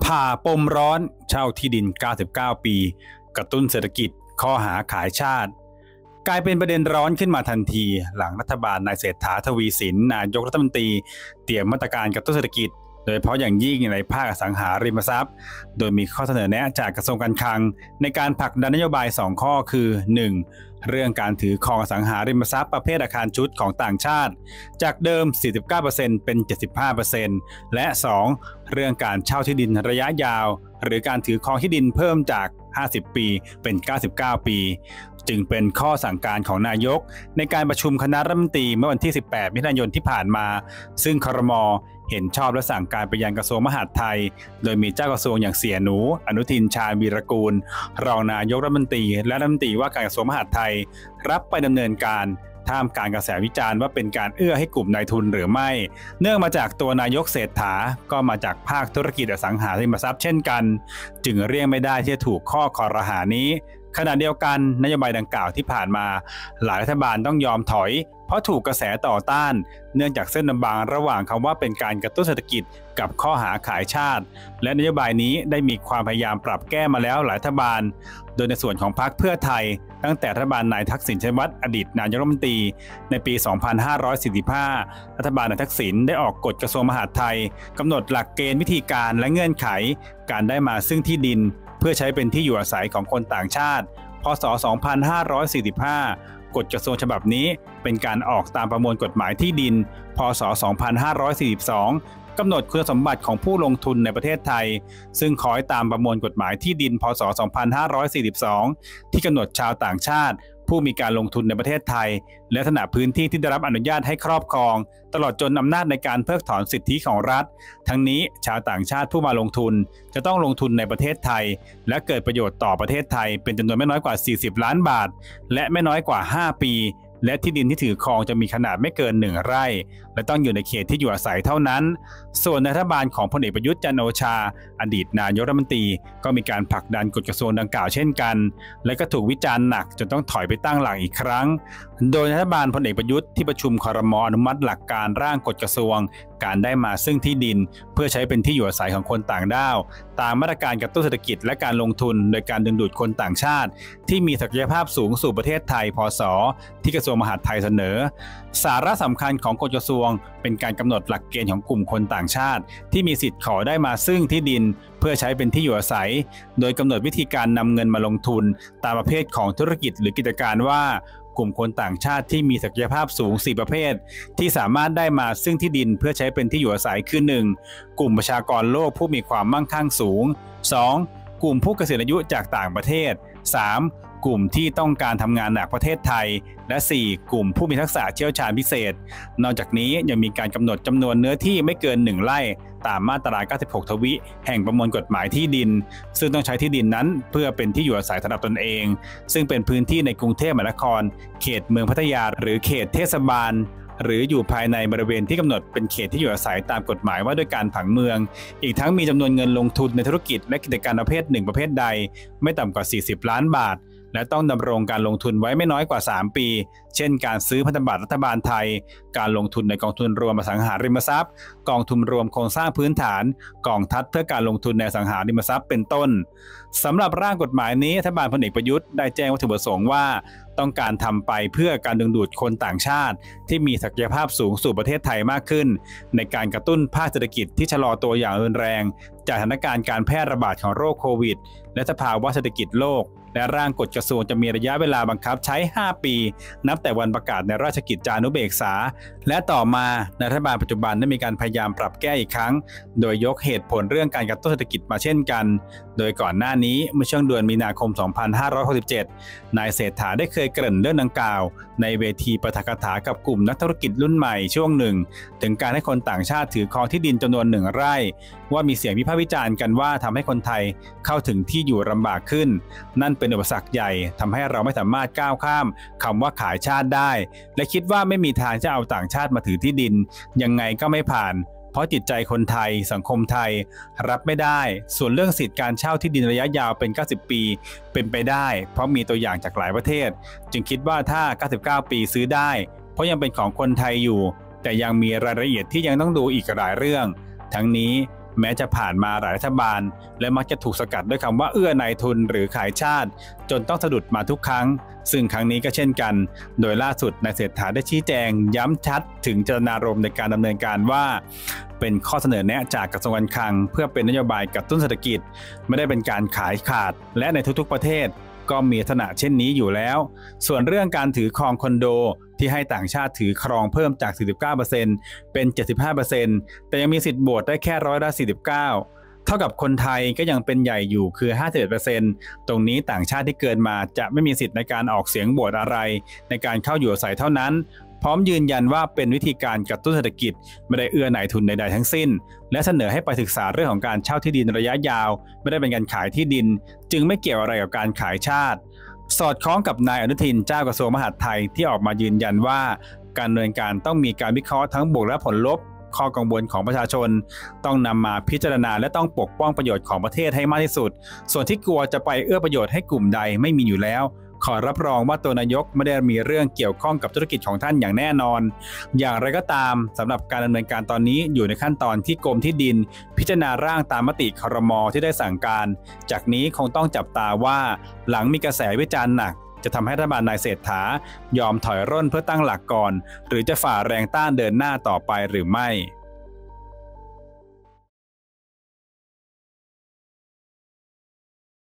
ผ่าปมร้อนเช่าที่ดิน 99 ปีกระตุ้นเศรษฐกิจข้อหาขายชาติกลายเป็นประเด็นร้อนขึ้นมาทันทีหลังรัฐบาลนายเศรษฐาทวีสินนายกรัฐมนตรีเตรียมมาตรการกระตุ้นเศรษฐกิจโดยเฉพาะอย่างยิ่งในภาคอสังหาริมทรัพย์โดยมีข้อเสนอแนะจากกระทรวงการคลังในการผลักดันนโยบาย2ข้อคือ 1. เรื่องการถือครองอสังหาริมทรัพย์ประเภทอาคารชุดของต่างชาติจากเดิม 49% เป็น 75% และ 2. เรื่องการเช่าที่ดินระยะยาวหรือการถือครองที่ดินเพิ่มจาก50 ปีเป็น 99 ปีจึงเป็นข้อสั่งการของนายกในการประชุมคณะรัฐมนตรีเมื่อวันที่ 18 มิถุนายนที่ผ่านมาซึ่งครม.เห็นชอบและสั่งการไปยังกระทรวงมหาดไทยโดยมีเจ้ากระทรวงอย่างเสียหนูอนุทินชาญวีรกูลรองนายกรัฐมนตรีและรัฐมนตรีว่าการกระทรวงมหาดไทยรับไปดำเนินการท่ามกลางกระแสวิจารณ์ว่าเป็นการเอื้อให้กลุ่มนายทุนหรือไม่เนื่องมาจากตัวนายกเศรษฐาก็มาจากภาคธุรกิจอสังหาริมทรัพย์เช่นกันจึงเลี่ยงไม่ได้ที่จะถูกข้อคอรหานี้ขณะเดียวกันนโยบายดังกล่าวที่ผ่านมาหลายรัฐบาลต้องยอมถอยเพราะถูกกระแสต่อต้านเนื่องจากเส้นบางระหว่างคำว่าเป็นการกระตุ้นเศรษฐกิจกับข้อหาขายชาติและนโยบายนี้ได้มีความพยายามปรับแก้มาแล้วหลายรัฐบาลโดยในส่วนของพรรคเพื่อไทยตั้งแต่รัฐบาลนายทักษิณชินวัตรอดีตนายกรัฐมนตรีในปี 2545 รัฐบาลนายทักษิณได้ออกกฎกระทรวงมหาดไทยกำหนดหลักเกณฑ์วิธีการและเงื่อนไขการได้มาซึ่งที่ดินเพื่อใช้เป็นที่อยู่อาศัยของคนต่างชาติพ.ศ. 2545 กฎกระทรวงฉบับนี้เป็นการออกตามประมวลกฎหมายที่ดินพ.ศ. 2542 กำหนดคุณสมบัติของผู้ลงทุนในประเทศไทยซึ่งคอยตามประมวลกฎหมายที่ดินพ.ศ. 2542 ที่กำหนดชาวต่างชาติผู้มีการลงทุนในประเทศไทยและลักษณะพื้นที่ที่ได้รับอนุญาตให้ครอบครองตลอดจนอำนาจในการเพิกถอนสิทธิของรัฐทั้งนี้ชาวต่างชาติผู้มาลงทุนจะต้องลงทุนในประเทศไทยและเกิดประโยชน์ต่อประเทศไทยเป็นจำนวนไม่น้อยกว่า40 ล้านบาทและไม่น้อยกว่า5 ปีและที่ดินที่ถือครองจะมีขนาดไม่เกิน1 ไร่และต้องอยู่ในเขตที่อยู่อาศัยเท่านั้นส่วนรัฐบาลของพลเอกประยุทธ์จันทร์โอชาอดีตนายกรัฐมนตรีก็มีการผลักดันกฎกระทรวงดังกล่าวเช่นกันและก็ถูกวิจารณ์หนักจนต้องถอยไปตั้งหลักอีกครั้งโดยรัฐบาลพลเอกประยุทธ์ที่ประชุมครม.อนุมัติหลักการร่างกฎกระทรวงการได้มาซึ่งที่ดินเพื่อใช้เป็นที่อยู่อาศัยของคนต่างด้าวตามมาตรการกระตุ้นเศรษฐกิจและการลงทุนโดยการดึงดูดคนต่างชาติที่มีศักยภาพสูงสู่ประเทศไทยพ.ศ.ที่กระทรวงมหาดไทยเสนอสาระสำคัญของกฎกระทรวงเป็นการกำหนดหลักเกณฑ์ของกลุ่มคนต่างชาติที่มีสิทธิ์ขอได้มาซึ่งที่ดินเพื่อใช้เป็นที่อยู่อาศัยโดยกำหนดวิธีการนำเงินมาลงทุนตามประเภทของธุรกิจหรือกิจการว่ากลุ่มคนต่างชาติที่มีศักยภาพสูง4 ประเภทที่สามารถได้มาซึ่งที่ดินเพื่อใช้เป็นที่อยู่อาศัยคือ 1. กลุ่มประชากรโลกผู้มีความมั่งคั่งสูง 2. กลุ่มผู้เกษียณอายุจากต่างประเทศ 3. กลุ่มที่ต้องการทำงานหนักประเทศไทยและ 4. กลุ่มผู้มีทักษะเชี่ยวชาญพิเศษนอกจากนี้ยังมีการกำหนดจำนวนเนื้อที่ไม่เกิน1 ไร่ตามมาตรา 96 ทวิแห่งประมวลกฎหมายที่ดินซึ่งต้องใช้ที่ดินนั้นเพื่อเป็นที่อยู่อาศัยสำหรับตนเองซึ่งเป็นพื้นที่ในกรุงเทพมหานครเขตเมืองพัทยาหรือเขตเทศบาลหรืออยู่ภายในบริเวณที่กำหนดเป็นเขตที่อยู่อาศัยตามกฎหมายว่าด้วยการผังเมืองอีกทั้งมีจำนวนเงินลงทุนในธุรกิจและกิจการประเภท1ประเภทใดไม่ต่ำกว่า40 ล้านบาทและต้องดำรงการลงทุนไว้ไม่น้อยกว่า3 ปีเช่นการซื้อพันธบัตรรัฐบาลไทยการลงทุนในกองทุนรวมอสังหาริมทรัพย์กองทุนรวมโครงสร้างพื้นฐานกองทัพเพื่อการลงทุนในอสังหาริมทรัพย์เป็นต้นสำหรับร่างกฎหมายนี้รัฐบาลพลเอกประยุทธ์ได้แจ้งวัตถุประสงค์ว่าต้องการทำไปเพื่อการดึงดูดคนต่างชาติที่มีศักยภาพสูงสู่ประเทศไทยมากขึ้นในการกระตุ้นภาคเศรษฐกิจที่ชะลอตัวอย่างรุนแรงจากสถานการณ์การแพร่ระบาดของโรคโควิดและสภาวะเศรษฐกิจโลกและร่างกฎกระทรวงจะมีระยะเวลาบังคับใช้5 ปีนับแต่วันประกาศในราชกิจจานุเบกษาและต่อมารัฐบาลปัจจุบันได้มีการพยายามปรับแก้อีกครั้งโดยยกเหตุผลเรื่องการกระตุ้นเศรษฐกิจมาเช่นกันโดยก่อนหน้านี้เมื่อช่วงเดือนมีนาคม 2567 นายเศรษฐาได้เคยเกริ่นเรื่องดังกล่าวในเวทีปาฐกถากับกลุ่มนักธุรกิจรุ่นใหม่ช่วงหนึ่งถึงการให้คนต่างชาติถือครองที่ดินจำนวน1 ไร่ว่ามีเสียงวิพากษ์วิจารณ์กันว่าทำให้คนไทยเข้าถึงที่อยู่ลำบากขึ้นนั่นเป็นอุปสรรคใหญ่ทำให้เราไม่สามารถก้าวข้ามคำว่าขายชาติได้และคิดว่าไม่มีทางจะเอาต่างชาติมาถือที่ดินยังไงก็ไม่ผ่านเพราะจิตใจคนไทยสังคมไทยรับไม่ได้ส่วนเรื่องสิทธิการเช่าที่ดินระยะยาวเป็น90 ปีเป็นไปได้เพราะมีตัวอย่างจากหลายประเทศจึงคิดว่าถ้า99 ปีซื้อได้เพราะยังเป็นของคนไทยอยู่แต่ยังมีรายละเอียดที่ยังต้องดูอีกหลายเรื่องทั้งนี้แม้จะผ่านมาหลายรัฐบาลและมักจะถูกสกัดด้วยคำว่าเอื้อนายทุนหรือขายชาติจนต้องสะดุดมาทุกครั้งซึ่งครั้งนี้ก็เช่นกันโดยล่าสุดนายเศรษฐาได้ชี้แจงย้ำชัดถึงเจตนารมณ์ในการดำเนินการว่าเป็นข้อเสนอแนะจากกระทรวงการคลังเพื่อเป็นนโยบายกระตุ้นเศรษฐกิจไม่ได้เป็นการขายขาดและในทุกๆประเทศก็มีลักษณะเช่นนี้อยู่แล้วส่วนเรื่องการถือครองคอนโดที่ให้ต่างชาติถือครองเพิ่มจาก 49% เป็น 75% แต่ยังมีสิทธิ์โหวตได้แค่49%เท่ากับคนไทยก็ยังเป็นใหญ่อยู่คือ 51% ตรงนี้ต่างชาติที่เกินมาจะไม่มีสิทธิ์ในการออกเสียงโหวตอะไรในการเข้าอยู่อาศัยเท่านั้นพร้อมยืนยันว่าเป็นวิธีการกระตุ้นเศรษฐกิจไม่ได้เอื้อนายทุนใดๆทั้งสิ้นและเสนอให้ไปศึกษาเรื่องของการเช่าที่ดินระยะยาวไม่ได้เป็นการขายที่ดินจึงไม่เกี่ยวอะไรกับการขายชาติสอดคล้องกับนายอนุทินเจ้ากระทรวงมหาดไทยที่ออกมายืนยันว่าการดำเนินการต้องมีการวิเคราะห์ทั้งบวกและผลลบข้อกังวลของประชาชนต้องนำมาพิจารณาและต้องปกป้องประโยชน์ของประเทศให้มากที่สุดส่วนที่กลัวจะไปเอื้อประโยชน์ให้กลุ่มใดไม่มีอยู่แล้วขอรับรองว่าตัวนายกไม่ได้มีเรื่องเกี่ยวข้องกับธุรกิจของท่านอย่างแน่นอนอย่างไรก็ตามสำหรับการดำเนินการตอนนี้อยู่ในขั้นตอนที่กรมที่ดินพิจารณาร่างตามมติครม.ที่ได้สั่งการจากนี้คงต้องจับตาว่าหลังมีกระแสวิจารณ์หนักจะทำให้รัฐบาลนายเศรษฐายอมถอยร่นเพื่อตั้งหลักก่อนหรือจะฝ่าแรงต้านเดินหน้าต่อไปหรือไม่